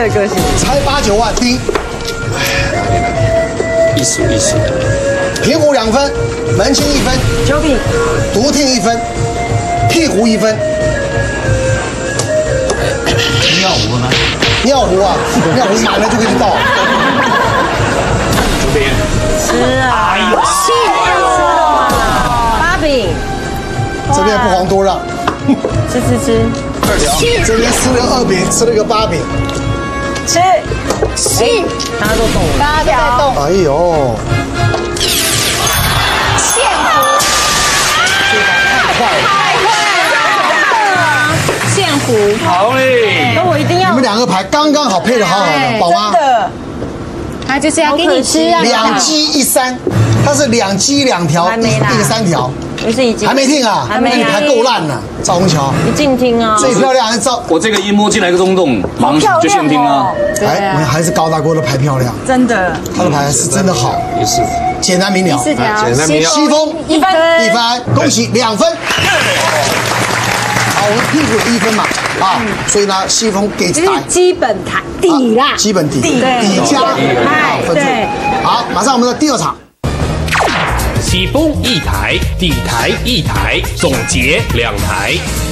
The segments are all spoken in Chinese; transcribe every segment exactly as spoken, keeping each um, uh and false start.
有个性。 才八九万，丁。 艺术艺术。 平湖两分，门清一分， 九饼， 独听一分，屁股一分。 尿壶呢？ 尿壶啊，尿壶满了就可以倒。 九饼。 吃啊！哎呦，气死了！八饼， 这边不遑多让。 吃吃吃。 二条。这边吃了个二饼，吃了个八饼。 吃。七，大家都动了。 大家都在动。 哎呦。 线糊。 太快了。 太快了！线糊。 好嘞。 那我一定要。 你们两个牌刚刚好配的好好的，宝妈。 真的。他就是要给你吃啊。 两鸡一三，它是两鸡两条，一个三条。 不是已经还没听啊？ 还没。 那你牌够烂了，赵虹桥。 你静听啊。 最漂亮还是赵。 我这个一摸进来个中洞，马上就先听了。 哎，我们还是高大哥的牌漂亮。 真的。 他的牌是真的好。 也是。 简单明了。 四条。 简单明了。 西风一分。 一分，恭喜两分。好，我们屁股有一分嘛，啊，所以呢，西风给这是基本台底啦， 基本底底底加哎分数。好，马上我们的第二场。 西风一台，底台一台，总结两台。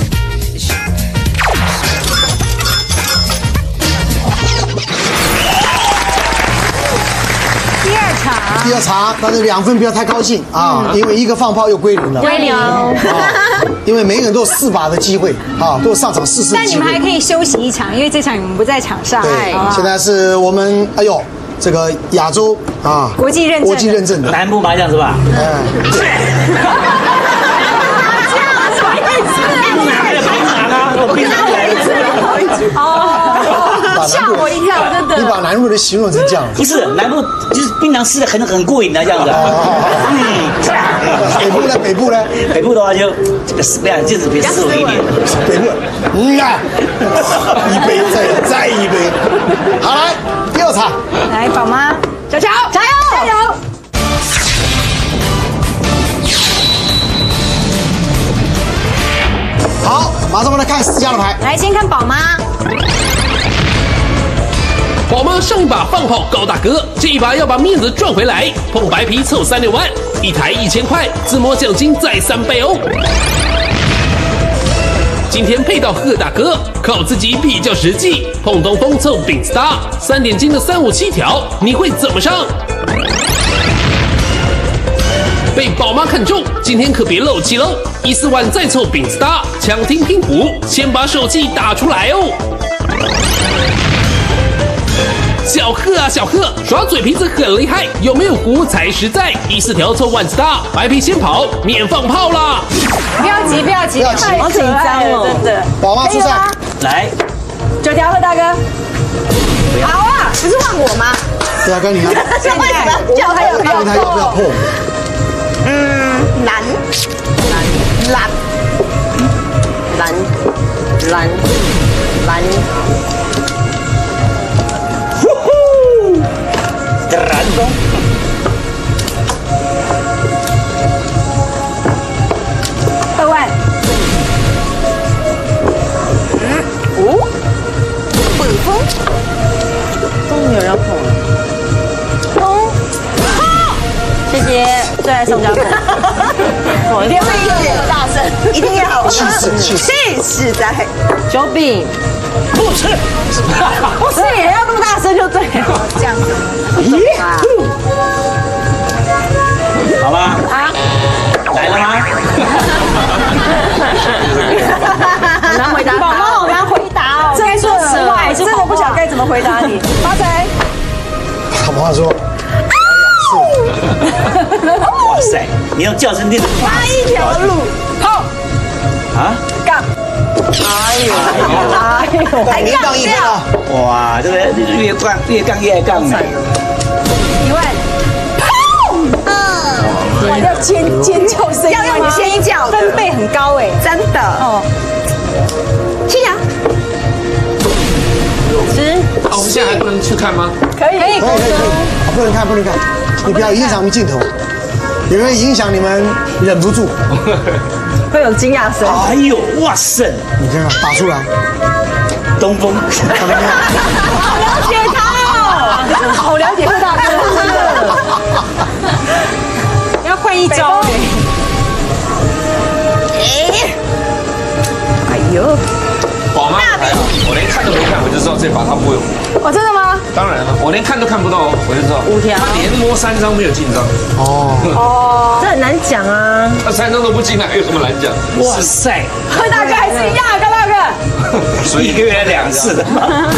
第二场， 第二场，但是两分不要太高兴啊，因为一个放炮又归零了。 归零。 啊，因为每个人都有四把的机会啊，都有上场试试。 但你们还可以休息一场，因为这场你们不在场上。 对，现在是我们哎呦。这个亚洲啊， 国际认证， 国际认证的南部麻将是吧？ 哎， 哦，吓我一跳，真的。 你把南部的形容成这样， 不是南部就是槟榔吃的很很过瘾的这样子。 嗯，北部呢？北部呢？ 北部的话就这个不要就是比较斯文一点。 北部，嗯啊，一杯再再一杯。好来，第二场， 来宝妈，小乔，加油，加油！ 好，马上我们来看四家的牌。 来，先看宝妈。 宝妈上一把放炮高大哥，这一把要把面子赚回来，碰白皮凑三六万，一台一千块，自摸奖金再三倍哦。今天配到贺大哥，靠自己比较实际，碰东风凑饼 star， 三点金的三五七条，你会怎么上？被宝妈看中，今天可别漏气喽！一四万再凑饼 star， 抢听拼图，先把手气打出来哦！小贺啊小贺，耍嘴皮子很厉害，有没有胡才实在？一四条凑万 star， 白皮先跑，免放炮啦！ 不要急，不要急， 不要急太紧张了，真的。 宝妈出赛， 来， 九条贺大哥。好啊，不是换我吗？ 对啊，跟你啊， 叫为什么叫他要不要看他要不要碰？ 嗯，蓝，蓝，蓝，蓝，蓝， 呼呼，蓝中。 二万。嗯，五，本风， 终于有人要碰了。 风， 谢谢，最爱上家碰。我别会一点大声，一定要气势气势气势在。 九饼， 不吃， 不是也要那么大声就对了。 这样子。 咦，好吧， 啊， 来了吗？ 很难回答， 宝妈好难回答哦。该说实话，真的不晓得该怎么回答你。发财。 宝妈说， 哇塞，你用叫声练的发一条路，好， 啊！ 杠。哎呦，哎呦，还一杠一分啊！ 哇，这个越杠越杠越杠呢。 一万。哇，要尖尖叫声，要用尖叫，分贝很高哎，真的哦。七条。 吃， 好，我们现在还不能去看吗？ 可以可以可以可以可以，啊，不能看不能看，你不要影响我们镜头，有没有影响你们忍不住？ 会有惊讶声。 哎呦，哇塞！ 你看看打出来， 东风， 看到没有？ 看都没看，我就知道这把他不会有。 哦，真的吗？ 当然了，我连看都看不到，我就知道。 五条他连摸三张没有进张， 哦， 哦， 这很难讲啊。 他三张都不进来，还有什么难讲？ 哇塞， 跟大哥还是一样，跟大哥。 所以一个月两次的嘛。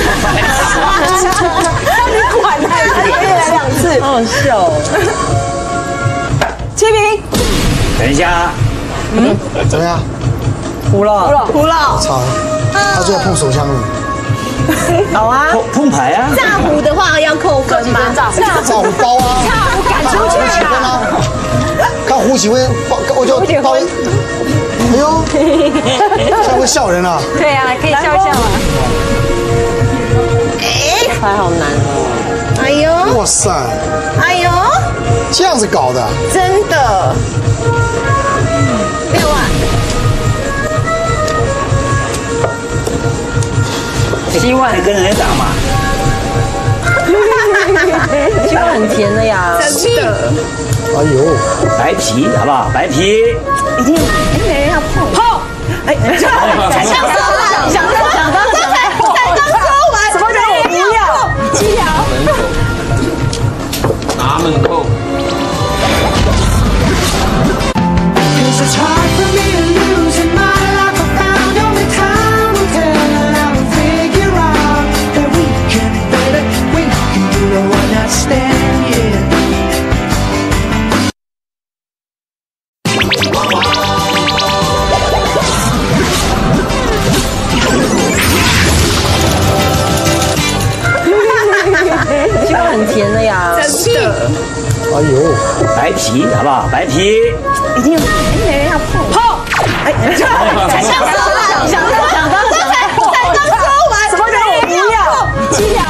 那你管他，一个月来两次。 好好笑哦。 七平， 等一下， 怎么样？ 糊了， 胡了。 操，他最后碰手枪了。 好啊。 碰碰牌啊！ 炸糊的话要扣分吗？炸糊， 炸糊包啊！ 我赶出去几分了。 啊？看胡几分包，我就包。哎呦，这样会笑人啊！ 对啊，可以笑一笑啊。哎，牌好难哦。哎呦， 哇塞， 哎呦， 这样子搞的， 真的。六万。七万， 跟人家打嘛。 七万很甜的呀。 真的。 哎呦， 白皮好不好？白皮， 一定，哎，没人要碰。碰。哎，想想想想想想刚才才刚说完， 什么叫我不要？七条。 拿门扣。 七万很甜的呀。 真的。 哎呦， 白皮好不好？白皮， 一定，哎，没人要碰。碰。哎，才想说完，想想想刚才才刚说完， 什么叫我不要？七条。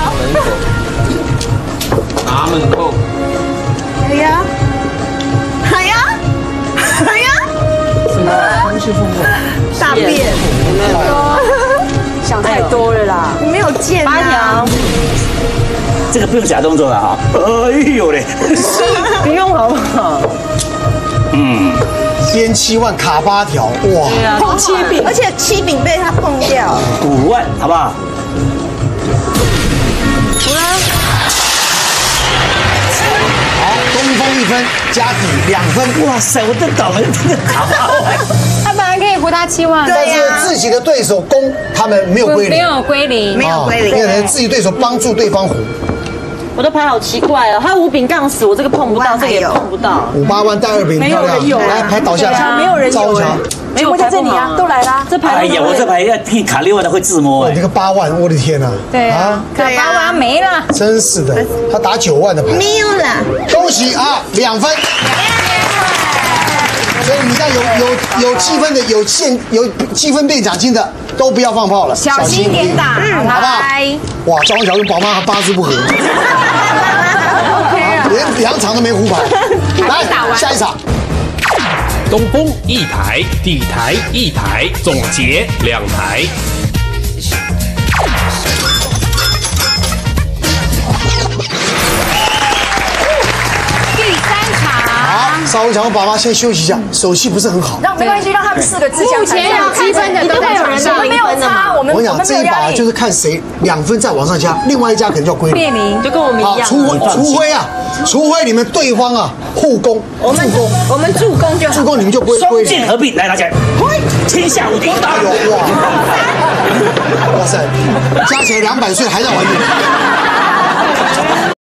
拿门扣。 哎呀，哎呀，哎呀，什么？大便？有没有？ 想太多了啦。 你没有见八条。 这个不用假动作了哈。哎呦嘞， 不用好不好？ 嗯， 边七万卡八条，哇！ 碰七饼， 而且七饼被他碰掉。 五万好不好？ 好，东风一分，加底两分。 哇塞，我都倒了这个卡八万。 他本来可以胡他七万， 但是自己的对手攻，他们没有归零， 没有归零， 没有归零， 因为自己对手帮助对方胡。 我的牌好奇怪哦，他五饼杠死，我这个碰不到，这个也碰不到。 五八万带二饼，漂亮！来，牌倒下来， 没有人有招桥。 没有在这里啊，都来啦。 这牌， 哎呀，我这牌要骗卡六万的会自摸哇， 哎你。个八万，我的天哪！ 对啊，卡八万没了。 真是的，他打九万的牌， 没有啦。 恭喜啊，两分。所以你看有有有积分的，有现有积分变奖金的，都不要放炮了， 小心点打， 嗯，好不好？哇，张小跟宝妈八字不合，连两场都没胡牌。来，下一场。 东风一台，底台一台，总结两台。 第三场， 好，稍微讲，爸爸先休息一下，手气不是很好。 让没关系，让他们四个自相残杀。目前有积分的都在场上，我们没有差，我们我跟你讲，这一把就是看谁两分再往上加，另外一家可能就要归零。 零， 就跟我们好， 一样。 除除非啊，除非你们对方啊互攻， 我们助攻， 我们助攻就好。 助攻你们就归双归零。 剑合并，来拿起来，天下无敌。 哎呦哇，哇塞，加起来两百岁还在怀孕。